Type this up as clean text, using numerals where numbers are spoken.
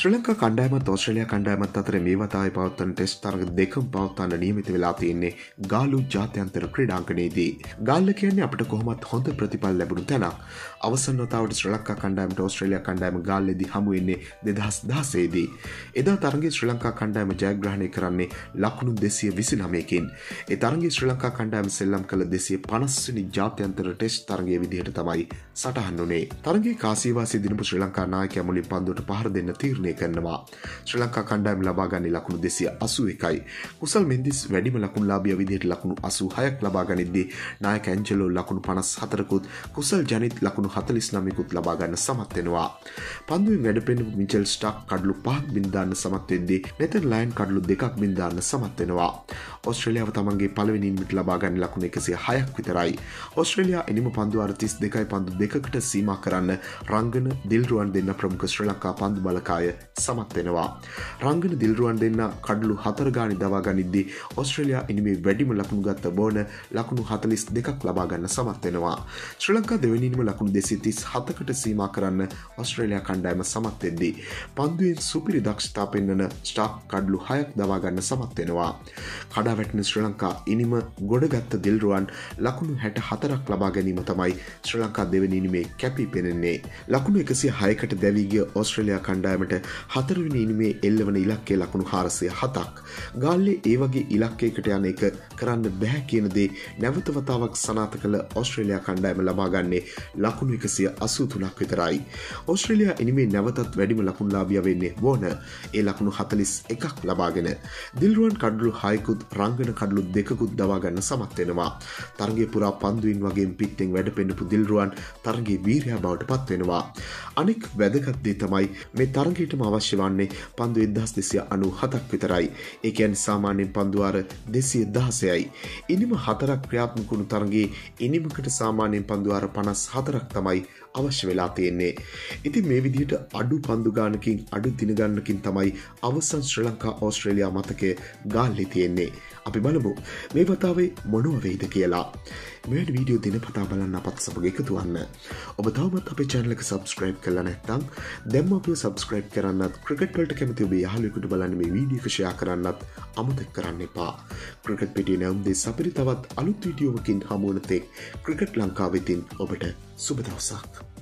ශ්‍රී ලංකා කණ්ඩායමත් ඕස්ට්‍රේලියා කණ්ඩායමත් අතර මේ වතාවේ පවත්වන ටෙස්ට් තරග දෙකම පවත්වන්න නියමිත වෙලා තියෙන්නේ ගාලු ජාත්‍යන්තර ක්‍රීඩාංගණයේදී. ගාල්ල කියන්නේ අපිට කොහොමත් හොඳ ප්‍රතිඵල ලැබුණු තැනක්. අවසන් වතාවට ශ්‍රී ලංකා කණ්ඩායමට ඕස්ට්‍රේලියා කණ්ඩායම ගාල්ලේදී හමු වෙන්නේ 2016 දී. එදා තරගයේ ශ්‍රී ලංකා කණ්ඩායම ජයග්‍රහණය කරන්නේ ලකුණු 229කින්. ඒ තරගයේ ශ්‍රී ලංකා කණ්ඩායම සෙල්ලම් කළ 250 වෙනි ජාත්‍යන්තර ටෙස්ට් තරගයේ විදිහට තමයි සටහන් වුණේ. තරගයේ කාසියවාසී දිනපු ශ්‍රී ලංකා නායකයා මුලින් පන්දුවට පහර දෙන්න තීරණය කරනවා. ශ්‍රී ලංකා කණ්ඩායම ලබා ගන්නේ ලකුණු 281යි. කුසල් මෙන්දිස් වැඩිම ලකුණුලාභියා විදිහට ලකුණු 86ක් ලබා ගනිද්දී නායක ඇන්ජලෝ ලකුණු 54කුත් කුසල් ජනිත් ලකුණු 49කුත් ලබා ගන්න සමත් වෙනවා. පන්දුවෙන් වැඩපෙන්නපු මිචෙල් ස්ටාක් කඩලු 5ක් බින් දාන්න සමත් වෙද්දී නෙතන් ලයන් කඩලු 2ක් බින් දාන්න සමත් වෙනවා. ඕස්ට්‍රේලියාව තමන්ගේ පළවෙනි ඉනිමට ලබා ගන්න ලකුණු 106ක් විතරයි. ඕස්ට්‍රේලියා ඉනිම පන්දු වාර 32යි පන්දු දෙකකට සීමා කරන්න රංගන දිල්රුවන් දෙන්න ප්‍රමුඛ ශ්‍රී ලංකා පන්දු බලකාය සමත් වෙනවා. රංගන දිල්රුවන් දෙන්න කඩලු 4 ගානි දවා ගනිද්දී ඕස්ට්‍රේලියා ඉනිමේ වැඩිම ලකුණු ගත්ත බෝන ලකුණු 42ක් ලබා ගන්න සමත් වෙනවා. ශ්‍රී ලංකා දෙවෙනි ඉනිම ලකුණු 237කට සීමා කරන්න ඕස්ට්‍රේලියා කණ්ඩායම සමත් වෙද්දී පන්දුවෙන් සුපිරි දක්ෂතා පෙන්වන ස්ටාක් කඩලු 6ක් දවා ගන්න සමත් වෙනවා. කඩා වැටෙන ශ්‍රී ලංකා ඉනිම ගොඩගත්ත දිල්රුවන් ලකුණු 64ක් ලබා ගැනීම තමයි ශ්‍රී ලංකා දෙවෙනි ඉනිමේ කැපී පෙනෙන්නේ. ලකුණු 106කට දැවී ගිය ඕස්ට්‍රේලියා කණ්ඩායමට හතරවෙනි ඉනිමේ එල්ලවන ඉලක්කය ලකුණු 407ක්. ගාල්ලේ ඒ වගේ ඉලක්කයකට යන එක කරන්න බෑ කියන දේ නැවත වතාවක් සනාථ කළ ඕස්ට්‍රේලියා කණ්ඩායම ලබා ගන්නේ ලකුණු 183ක් විතරයි. ඕස්ට්‍රේලියා ඉනිමේ නැවතත් වැඩිම ලකුණුලාභියා වෙන්නේ වෝන. ඒ ලකුණු 41ක් ලබාගෙන දිල්රුවන් කඩලු 6කුත් රංගන කඩලු 2කුත් දවා ගන්න සමත් වෙනවා. තරගයේ පුරා පන්දුයින් වගේම පිටෙන් වැඩ පෙන්නපු දිල්රුවන් තරගයේ වීරයා බවට පත් වෙනවා. අනෙක් වැදගත් දේ තමයි මේ තරගයටම අවශ්‍ය වන්නේ පන්දු 1297ක් විතරයි. ඒ කියන්නේ සාමාන්‍යයෙන් පන්දු වාර 216යි. ඉනිම 4ක් ක්‍රියාත්මක වුණු තරගයේ ඉනිමකට සාමාන්‍යයෙන් පන්දු වාර 54ක් තමයි අවශ්‍ය වෙලා තියෙන්නේ. ඉතින් මේ විදිහට අඩු පන්දු ගානකින් අඩු දින ගණනකින් තමයි අවසන් ශ්‍රී ලංකා ඕස්ට්‍රේලියා මතකයේ ගාල්ලේ තියෙන්නේ. අපි බලමු මේ වතාවේ මොනව වෙයිද කියලා. මෙවැනි වීඩියෝ දිනපතා බලන්න අපත් සමග එකතු වන්න. ඔබ තවමත් අපේ channel එක subscribe කරලා නැත්නම් දැන්ම අපිව subscribe කරන්නත් ක්‍රිකට් වලට කැමති ඔබේ යාළුවෙකුට බලන්න මේ වීඩියෝ එක share කරන්නත් අමතක කරන්න එපා. ක්‍රිකට් පිටියේ නැවුම් දෙස් අපිට තවත් අලුත් වීඩියෝවකින් හමු වන තෙක් ක්‍රිකට් ලංකාවෙන් ඔබට සුබ දවසක්.